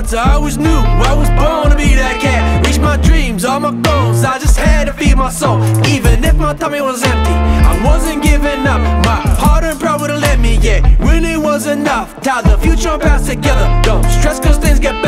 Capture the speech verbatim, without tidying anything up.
hunter, I always knew I was born to be that cat. Reach my dreams, all my goals, I just had to feed my soul. Even if my tummy was empty, I wasn't giving up. My heart and proud would've let me, yeah, when it was enough. Tie the future and past together, don't stress cause things get